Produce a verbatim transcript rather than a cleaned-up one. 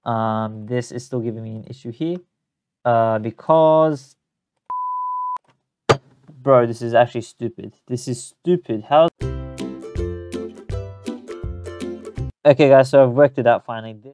Um, this is still giving me an issue here. Uh, because... Bro, this is actually stupid. This is stupid. How... Okay, guys, so I've worked it out finally.